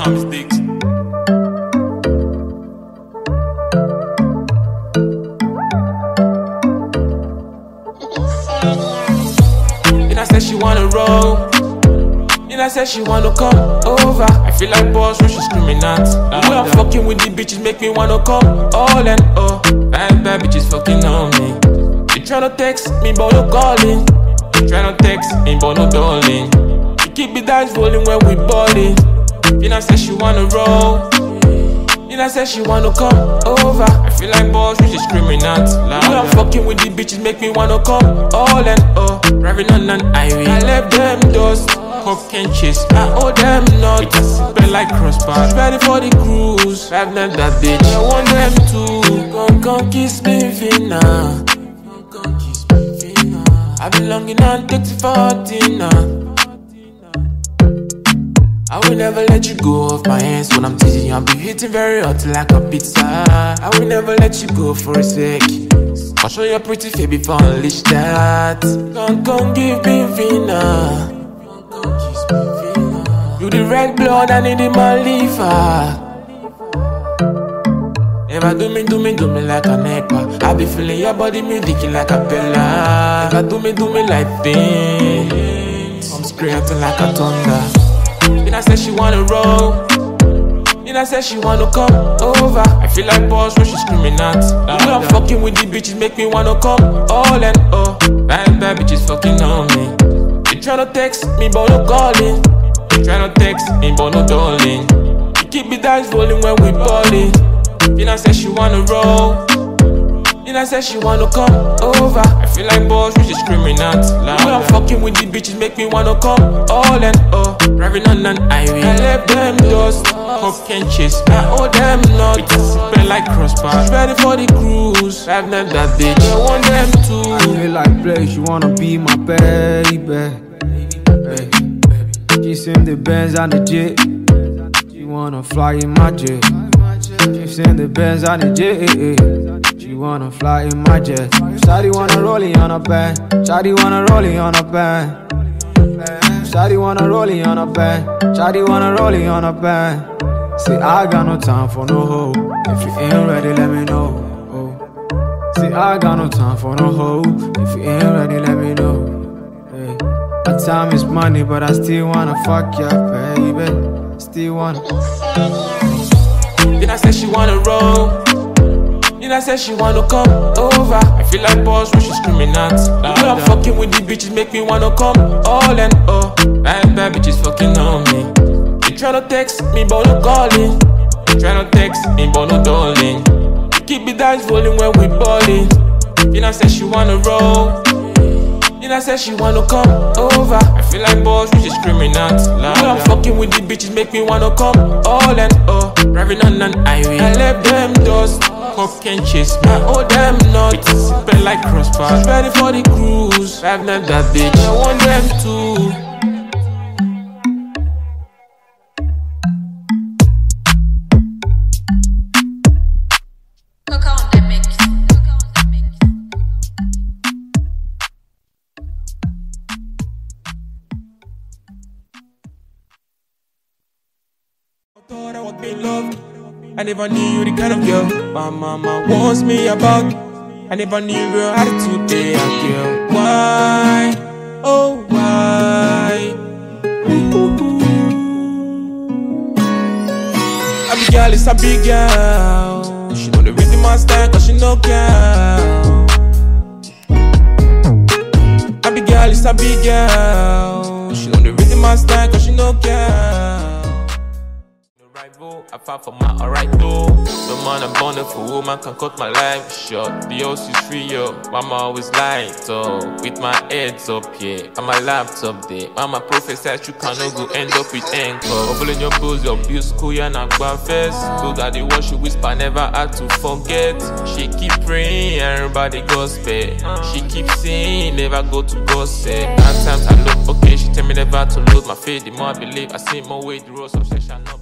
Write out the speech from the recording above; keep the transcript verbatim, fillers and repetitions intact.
mistakes. Vina said she wanna roll. Vina said she wanna come over. I feel like boss when she screaming out. The way I'm fucking with the bitches make me wanna come all and all. Bad bad bitches fucking on me. They tryna text me but no calling. They tryna text me but no darling. We keep the dice rolling when we balling. Vina said she wanna roll. Vina said she wanna come over. I feel like boss when she screaming out. The way I'm fucking with the bitches make me wanna come all and all. Driving on an highway, I left them dust. Hope can chase, I owe them not. It has been like crossbar. Ready for the cruise. I've not that bitch. I want them to come, come kiss me, Vina. Come, come kiss me, Vina. I be longing and take you for dinner. I will never let you go off my hands when I'm teasing you. I'll be hitting very hot like a pizza. I will never let you go for a sec. I'll show your pretty face before I unleash that. Come, come give me Vina. You the red blood, I need in my liver. Never do me, do me, do me like a nepa. I be feeling your body, me dicky like a bella. Never do me, do me like things. I'm screaming like a thunder. Vina said she wanna roll. Vina said she wanna come over. I feel like boss when she screaming out. The way I'm fucking with the bitches make me wanna come all and all. Bad bad bitches fucking on me. They tryna text me but no calling. They tryna text me but no darling. We keep the dice rolling when we balling. Vina said she wanna roll. Vina said she wanna come over. I feel like boss when she screaming out. The way I'm fucking with the bitches make me wanna come all and all. Driving on an highway, I left them dust. Hope can chase, I owe them not. It has been like crossbar. Ready for the cruise. I've not that bitch. I want them to. I feel like place, you wanna be my baby. She's in the Benz and the jet. She wanna fly in my jet. She's in the Benz and the jet. She wanna fly in my jet. Shawty wanna roll it on a band. Shawty wanna roll it on a band. Shawty wanna roll it on a band. Shawty wanna roll it on a band. See, I got no time for no hoe. If you ain't ready, let me know. Oh. See, I got no time for no hoe. If you ain't ready, let me know. Hey. My time is money, but I still wanna fuck ya, baby. Still wanna. Vina said she wanna roll. Vina said she wanna come over. I feel like boss when she screaming out. The way I'm fucking with the bitches make me wanna come all and all. Bad bad bitches fucking on me. They tryna text me but no calling. They tryna text me but no darling. We keep the dice rolling when we balling. Vina said she wanna roll. Vina said she wanna come over. I feel like boss when she screaming out. The way I'm fucking with the bitches make me wanna come all and all. Driving on an highway, I left them dust. Hope can chase me, I owe them not. It has been like crossbar. Ready for the cruise. I've not that bitch. I want them to. Thought I would be loved. I never knew you the kind of girl my mama wants me about. I never knew real attitude they are girl. Why? Oh why? I be girl, it's a big girl. She know the rhythm and style cause she no girl. I be girl, it's a big girl. She know the rhythm and style cause she no girl. I fight for my alright though. No man I'm born for woman can cut my life short. The house is free yo, mama always light up. With my heads up yeah, and my laptop there. Mama professor you cannot go end up with anchor. Bubble in your bills, your bills cool yeah and go first. So that the word she whisper never had to forget. She keep praying everybody gospel. She keep saying never go to gossip. At times I look okay, she tell me never to lose my faith. The more I believe I see more way the road obsession up.